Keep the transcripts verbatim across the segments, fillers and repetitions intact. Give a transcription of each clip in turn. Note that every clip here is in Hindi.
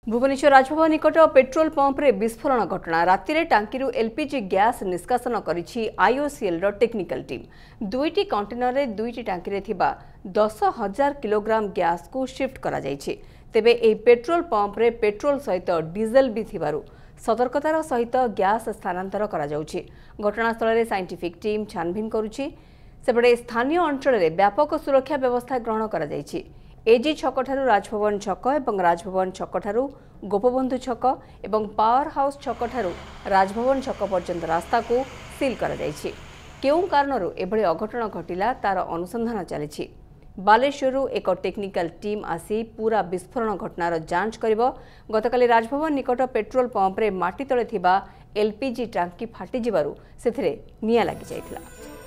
भुवनेश्वर राजभवन निकट पेट्रोल पंप रे विस्फोरण घटना राति टांकी एलपीजी गैस निष्कासन करिछि आईओसीएल रो टेक्निकल टीम। दुईटी कंटेनर रे दुईटी टांकी रे थिबा दस हजार किलोग्राम गैस को शिफ्ट करा जायछि। तेबे एही पेट्रोल पंप रे पेट्रोल सहित डीजेल भी थिबारु सतर्कतार सहित गैस स्थानांतर करा जाउछि। घटनास्थल रे साइंटिफिक टीम छानभिन करुछि। सेपटे स्थानीय अंचल रे व्यापक सुरक्षा व्यवस्था ग्रहण करा जायछि। एजी छक ठारू राजभवन छक एवं राजभवन छक ठारू गोपबंधु छक एवं पावर हाउस छक ठारू राजभवन छक पर्यंत रास्ता को सील करा जायछि। केउ कारणरू एभଳି अघटन घटिला तार अनुसंधान चलिछि। बालेश्वरु एक टेक्निकल टीम आसी पूरा विस्फोरण घटनार जांच करिबो। गतकाली राजभवन निकट पेट्रोल पंप रे माटी तळे थिबा एलपीजी टांकी फाटी जिबारु सेथिरे निया लागि जायतिला।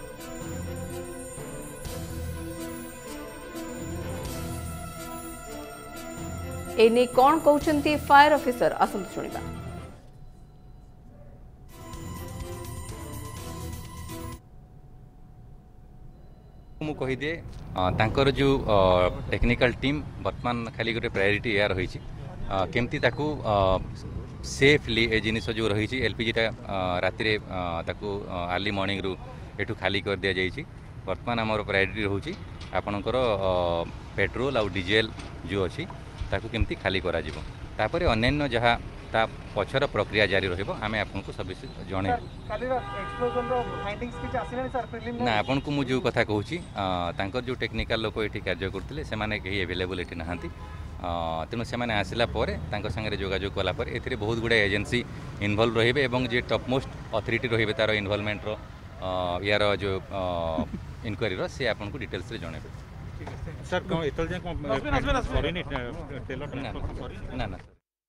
एने कौन कहते फायर ऑफिसर आसंतु शुणिबा। मु कही दिए तांकर जो टेक्निकल टीम वर्तमान खाली गोटे प्रायोरिटी या रही केमती ताकू सेफली ए जिनिस जो रही एलपीजी टा राति ताकू अर्ली मॉर्निंग रु एठू खाली कर दिया जाइए। वर्तमान आमर प्रायोरिटी रोची आपणकर पेट्रोल आउ डीजेल जो अच्छी ताकू केमती खाली करा जिवो। तापरे अन्यान्य जहाँ ता पछर प्रक्रिया जारी रहिबो आमे आपनको सब जणे ना आपन को मु जो कथा कहूची तांकर जो टेक्निकल लोक एठी कार्य करथिले से माने केही अवेलेबल एठी नहांती तेणु से माने आसिला परे तांकर संगे जोगाजोग कला परे एथिरे बहुत गुडा एजेंसी इन्वॉल्व रहिबे एवं जे टॉप मोस्ट अथॉरिटी रहिबे तार इन्वॉल्वमेंट रो यार जो इंक्वायरी रो से आपन को डिटेल्स रे जणेबे। सर कौन इतल जे सॉरी नहीं तेल ना ना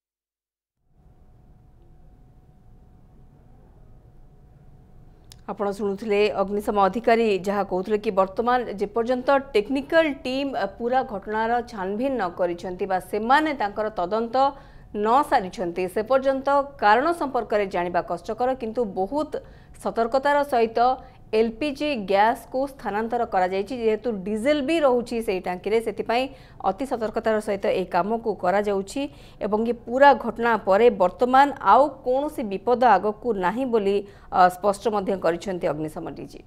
आपण शुणुले अग्निशम अधिकारी जहाँ कहते कि वर्तमान जेपर्यंत टेक्निकल टीम पूरा घटनार छानभिन न करिसेंती बा सेमाने तांकर तदंत न सारी से पर्यंत कारण संपर्क में जानिबा कष्टकर किंतु बहुत सतर्कतार सहित एलपीजी गैस को स्थानांतर करा जायछि। जेहेतु डीजेल भी रोची से टांकी रे सेतिपाई अति सतर्कतार सहित ए काम को करा जाउछि एवं ये पूरा घटना परे वर्तमान आउ कोनोसी विपद आगकू नाही बोली स्पष्ट मध्य करिसेंती अग्निशम डीजी।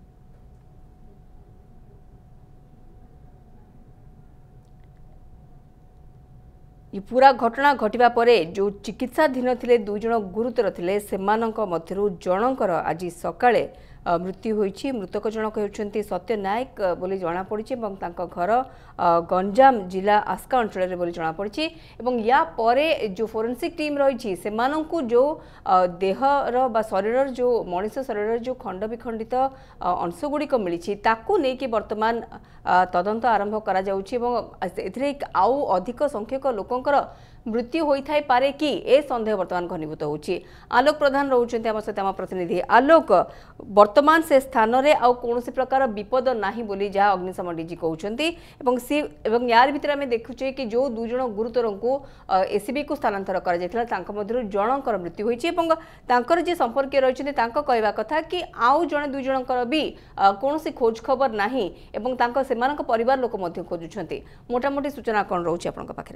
ये पूरा घटना घटिबा परे जो चिकित्साधीन थिले दुई जण गुरुतर थिले सेमानक मध्यरु जनकर आज सकाळे मृत्यु होईछि। मृतक जनक होउछन्ती सत्य नायक बोली जना पड़िछि एवं तांको घर गंजाम जिला आस्का अंचल रे बोली जना पड़िछि एवं या परे जो फोरेंसिक टीम रहिछि सेमानंकु जो देहर बा शरीरर जो मनुष्य शरीरर जो खंड विखंडित अंश गुड़िक मिलिछि ताकू नै कि वर्तमान तदंत आरंभ करा जाउछि एवं एथिरे आउ अधिक संख्यक लोकंकर मृत्यु होई थाई पारे कि ए संदेह वर्तमान घनीभूत होउछि। आलोक प्रधान रहउछन्ती हमर सहित हमर प्रतिनिधि। आलोक वर्तमान से स्थान रे आउ कोनोसी प्रकार विपद नाही बोली जा अग्निशम डीजी कहउछन्ती एवं सी एवं यार भितर हम देखुछे कि जो दु जण गुरुतरंकु एसीबी को स्थानांतर करा जायतिला तांक मध्यरु जनकर मृत्यु होइछि एवं तांकर जे संपर्क रहिछन्ती तांक कहबा कथा कि आउ जण दु जनकर भी कोनोसी खोज खबर नाही एवं तांक सेमानक परिवार लोक मध्य खोजुछन्ती। मोटा मोटी सूचना कोन रहउछि आपनक पाखरे?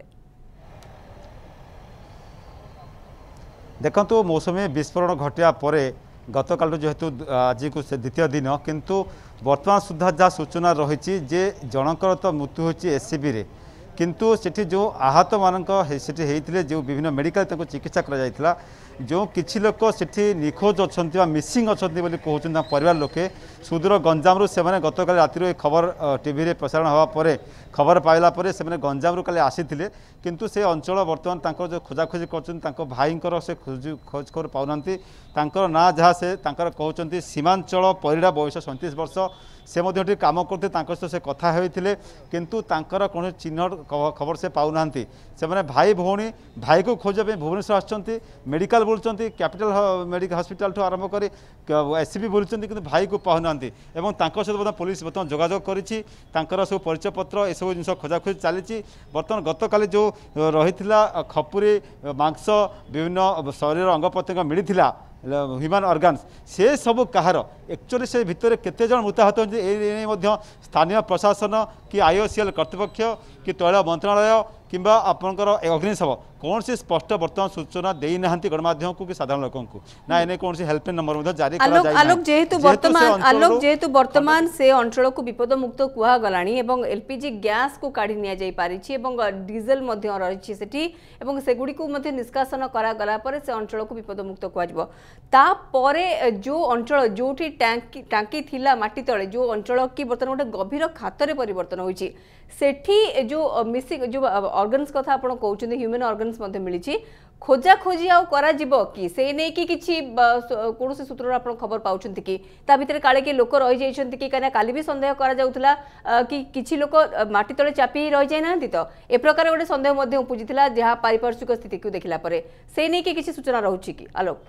देखो मौसमी विस्फोरण घटिया परे गतकाल जेहेतु आज को से द्वितीय दिन किंतु वर्तमान सुधा जहाँ सूचना रही जे जनकर तो मृत्यु होती एससीबी रे किंतु सेठी जो आहत मानक सेठी हेइथिले जो विभिन्न मेडिकल तक चिकित्सा करा जायतिला जो किछि लोक सेठी निखोज अछंती मिसिंग अछंती बोली कहउछन परिवार लोके सुदूर गंजाम रु सेमाने गतकाल राति खबर टीवी रे प्रसारण हवा परे खबर पाइला परे सेमाने गंजाम रु काले आसीथिले किंतु से अंचल वर्तमान तांकर जो खोजाखोजी करछन तांको भाईंकर से खोज खोज कर पाउनांती तांकर ना जहाँ से तांकर कहउछंती सीमांचल परिडा बयस सैंतीस वर्ष से मध्य काम करते सहित से कथा होते किंतु तांकर कौन चिन्ह खबर से पाऊना से मैंने भाई भौणी भाई को खोजपे भुवनेश्वर आसुँच मेडिकल बुलूँ कैपिटल मेडिकल हॉस्पिटल ठू आरंभ कर एससीबी बुलूँ कि भाई को पाऊना सहित पुलिस बर्तमान जोगाजोग करी सब परिचय पत्र यू जिन खोजाखोजी चली बर्तमान गतकाली जो रही खपुरी मांस विभिन्न शरीर अंग प्रत्यंग मिलता ह्यूमन ऑर्गन्स से सब कहार एक्चुअली से भितर केते जन मृताहत होती स्थानीय प्रशासन कि आईओसीएल कर्तृपक्ष कि तैल मंत्रालय किंबा आपणकर अग्निशम कौन सी स्पष्ट बर्तमान सूचना देना गणमाध्यम को कि साधारण लोक ना एने कौन हेल्पलाइन नंबर जारी आलोक जेहेतु वर्तमान आलोक जेहेतु वर्तमान से अंचल को विपद मुक्त कहगला एलपीजी गैस को काढ़ी नि जाई पारिछि एवं डीजेल मध्य रही सेठी सेगुड़ी को मध्य निष्कासन करागला पर से अंचल को विपद मुक्त कहजिवो तापरे जो अंचल जोठी टांकी टांकी थिला माटी तळे जो अंचल की वर्तमान गोटे गभीर खातर परिवर्तन होइछि सेठी जो मिसिंग जो ऑर्गन्स कथा आपण कहउछन ह्यूमन ऑर्गन्स मध्ये मिलिछि खोजा खोजी आउ करा जिवो कि से नै कि किछि कोनोसी सूत्र आपण खबर पाउछन्ति कि ता भितर काले के लोक रहि जाइछन्ति कि काना काली भी संदेह करा जाउथला कि किछि लोक माटी तळे चापी रहि जाय नांति तो ए प्रकार गोटे संदेह मध्ये उपजिथिला जहा पारिपार्श्विक स्थिति को देखिला परे से नै कि किछि सूचना रहउछि कि आलोक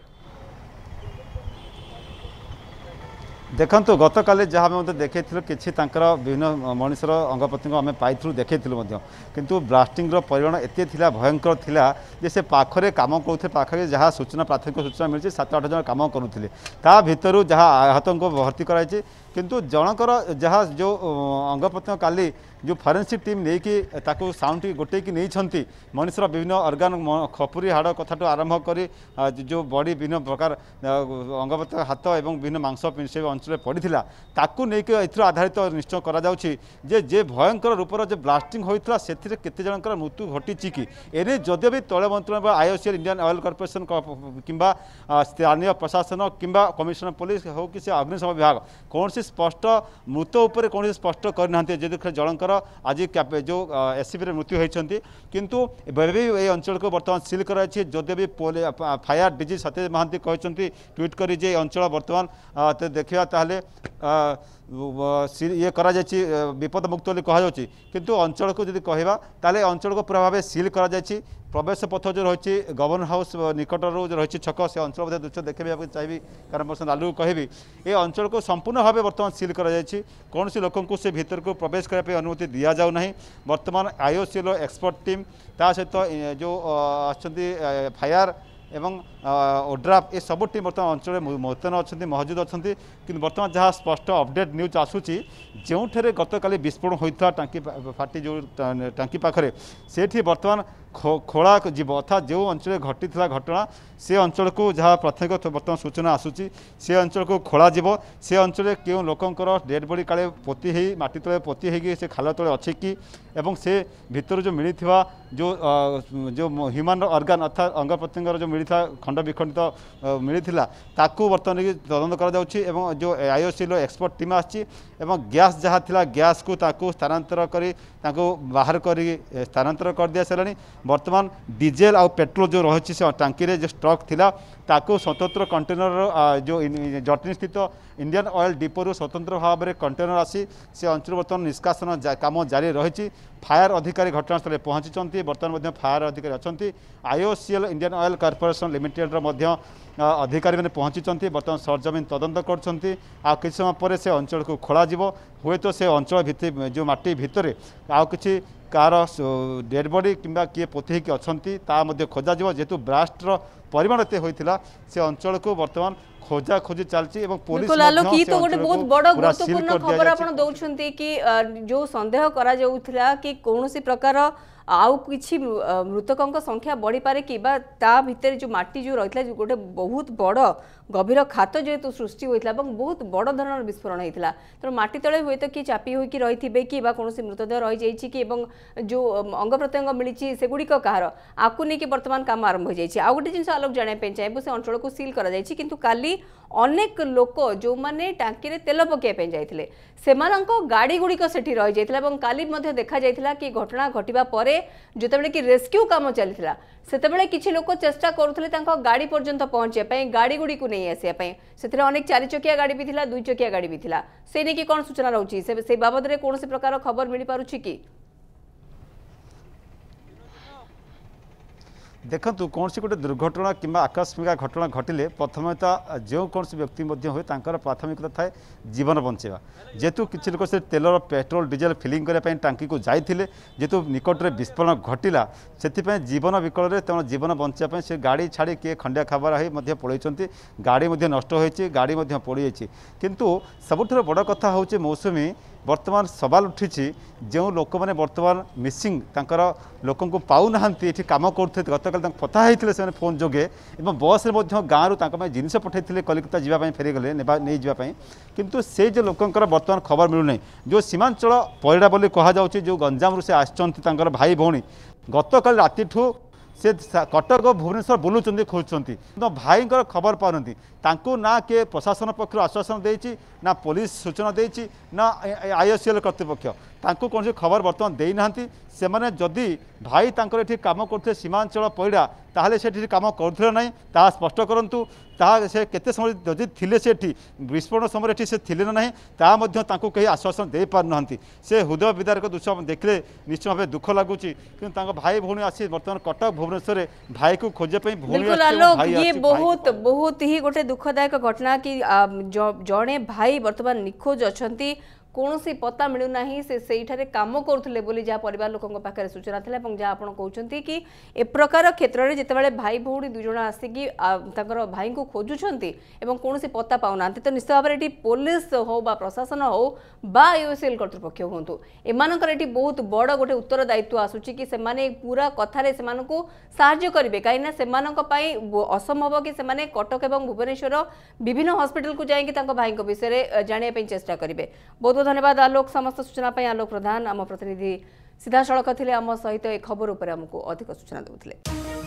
देखु गत काले जहाँ देखे किसी विभिन्न मनुष्यर अंग प्रत्यंग आम पाई देखे किंतु ब्लास्टिंग परिमाण एत भयंकर थिला जे से पाखरे काम करुते पाखे जहाँ सूचना प्राथमिक सूचना मिली सात आठ जन काम करुले ता भितर जहाँ आहत को भर्ती कराई किंतु जनकर जहाँ जो अंग प्रत्यंग काली जो फरेन्सिक टीम नहीं कि ताकू साउंड गोटे की नहीं मनुष्यर विभिन्न अर्गान खपुरी हाड़ कथा आरंभ कर जो बॉडी विभिन्न प्रकार अंग प्रत्यंग हाथ और विभिन्न मांस से अंचल पड़ा ताकू नहीं आधारित निश्चय कर जे भयंकर रूपर जो ब्लास्टिंग होता से केते जनकर मृत्यु घटी कि एने जदि भी तैल मंत्रालय आईओसीएल इंडियन ऑयल कॉर्पोरेशन किंबा स्थानीय प्रशासन किंबा कमिशनर पुलिस हो कि से अग्निशम विभाग कौन सी स्पष्ट मृत उपर कौन स्पष्ट करना जो जनकर आज जो एससीबी मृत्यु होती किंतु ये अंचल को बर्तमान सिल कराई जदि भी फायर डीजी सतेज महांती कहते ट्वीट कर अंचल बर्तमान देखा ताले ये करा विपद मुक्त कहुच्छी किंतु अंचल को जब कहवा ताले अंचल को पूरा भाव सिल करा प्रवेश पथ जो रही गवर्नर हाउस निकटर जो रही छक से अंचल दृश्य देखा चाहिए कारण पर्सन आलू कहबी ये अंचल को संपूर्ण भाव बर्तमान सिल करा कौन सी लोक से भीतर को प्रवेश करने अनुमति दि जाऊ ना बर्तमान आईओसीएल एक्सपर्ट टीम ता सहित जो आ फायर एवं ओड्राफ ये सब टीम बर्तमान अंचल मुतयन अच्छा मौजूद अच्छा कि बर्तमान जहाँ स्पष्ट अपडेट न्यूज आसूची जो गतकाली विस्फोरण होता टांकी फाटी जो टांकी पाखे से बर्तमान खोला जीव अर्थात जो अंचल घटी घटना से अंचल को जहाँ प्राथमिक बर्तमान सूचना आसूची से अंचल को खोला जीव से अंचल क्यों लोकंकर डेड बॉडी काले पोती है माटी तले पोती है से खाल तले अच्छे कि एवं से भीतर जो मिलता जो जो ह्यूमन अर्गान अर्थात अंग प्रत्यंग जो मिलता खंड विखंडित मिलता ताकू बर्तमान तदंत कर जो आईओसीएल एक्सपर्ट टीम आसी गैस जहाँ थिला गैस को ताकू स्थानांतर करी ताकू बाहर करी स्थानांतर कर दिया सारे बर्तमान डीजेल आउ पेट्रोल जो रही से टांकी रे जो स्टॉक थिला ताकू स्वतंत्र कंटेनर जो जटनी स्थित इंडियन ऑयल डिपोरु स्वतंत्र भाव में कंटेनर आसी से अंचल बर्तमान निष्कासन काम जारी रही फायर अधिकारी घटनास्थल पहुंची बर्तमान फायर अधिकारी अच्छा IOCL Indian Oil Corporation Limited अधिकारी मैंने पहुंची बर्तमान सरजमीन तदंत कर किसी समय पर से अंचल को खोल हुए तो से अंचल भितर जो माटी भितर आउ कि कार डेड बॉडी किंबा किए पोथी कि अच्छा खोजा जेहेतु ब्लास्टर परिमाण एत होता से अंचल को बर्तमान खोजा खोजी चलती पुलिस तो गोटे बहुत बड़ गुरुत्वपूर्ण खबर आपण दउछंती कि जो संदेह करा जाउथला कि कोनोसी प्रकार आउ किछि मृतकों संख्या बढ़ी पारे कि बा ता भितर जो माटी जो रहितला जो गोटे बहुत बड़ गभीर खात जेहेतु सृष्टि होता बहुत बड़ धरण विस्फोरण होता तेणु माटी तले हुए तो किए चापी होकी रही कि कौन मृतदेह रही जाइए कि जो अंग प्रत्यंग मिली सेगुड़िक कहार आपको नहीं कि बर्तमान काम आरंभ हो जाए आ गोटे जिन आलोक जानापी चाहिए से अंचल को सिल कर किंतु काली अनेक लोक जो मैंने टांकी रे तेल पकाइबा जाइथिले सेमानंको गाड़ी गुड़िक सेठी रही जाइथिला काली मध्ये देखा जाइथिला कि घटना घटिबा परे जेतेबेले कि रेस्क्यू काम चलिथिला सेतेबेले किछि लोक चेष्टा करुथिले तांको गाड़ी पर्यंत पहुंचे पई गाड़ी गुड़ी को नहीं आसिया पई सेथिरे अनेक चारि चकिया गाड़ी भी थिला दुई चकिया गाड़ी भी थिला से नै कि कोन सूचना रहउची से से बाबद रे कोनोसी प्रकार खबर मिली पारुछि कि देखु कौन सी गोटे दुर्घटना कि आकस्मिक घटना घटिले प्रथम जो कौन व्यक्ति हुए प्राथमिकता थाए जीवन बंचेवा जेहेतु किसी लोग से तेलर पेट्रोल डीजेल फिलिंग करने टांकी को जाते जेहेतु निकट में विस्फोरण घटला से जीवन विकल में तेना जीवन बचापी से गाड़ी छाड़ी किए खंडिया खाबार हो पड़े गाड़ी नष्ट हो गाड़ी पड़ जाइए किंतु सबुठ बड़ कथा हूँ मौसुमी बर्तमान सवाल उठी जो लोक मैंने बर्तमान मिसिंग तांकर लोक पाऊना ये कम करते गतकाल पता होते से फोन जोगे और बस में गाँव जिनस पठे कलिकता जावाई फेरीगले नहीं जावाई किंतु से जो लोकंर बर्तमान खबर मिलूना जो सीमांचल पैड़ा बोली कहुँ जो गंजाम से आसर भाई भौणी गतकाल राति से कटक भुवनेश्वर बुलूँ खोजुंट भाई खबर पाती ना किए प्रशासन पक्ष आश्वासन देती ना पुलिस सूचना देती ना आईओसीएल कर्तृपक्ष कौन खबर बर्तमान देना से मैंने जदि भाई ये कम करते सीमांचल पैड़ा ताहले से कम कर ना ता स्पष्ट करूँ से केते समय जदि थिले से विस्फोरण समय से थिले ना ता कहीं आश्वासन दे पारना से हृदय विदारक दृश्य देखले निश्चित भाव दुख लगुच कि भाई भौणी आसी बर्तमान कटक भुवनेश्वर भाई को खोजे ये बहुत बहुत ही गोटे दुखदायक घटना कि जड़े भाई बर्तमान निखोज अच्छा कौन सी पता मिलूना से से कम करुले बोली जहाँ परिवार लोकों पाखे सूचना था जहाँ आप कहते कि ए प्रकार क्षेत्र में जितेबाला भाई भौणी दुज आसिकी भाई को खोजुंट कौन सी पता पाऊना तो निश्चित भाव में पुलिस हो बा प्रशासन हो बा आईओसीएल कर्तृपक्ष हूँ एमानकर एटी बहुत बड़ गोटे उत्तर दायित्व आसूची कि सेमाने पूरा कथारे सेमानकु साहाय्य करेंगे कहीं असंभव कि सेमाने कटक एवं भुवनेश्वर विभिन्न हॉस्पिटल को जाइए भाई विषय जानापी चेष्टा करेंगे। बहुत बहुत धन्यवाद आलोक समस्त सूचना पर। आलोक प्रधान आम प्रतिनिधि सीधा सड़क थे आम सहित ए खबर उपर आमको अधिक सूचना देउथिले।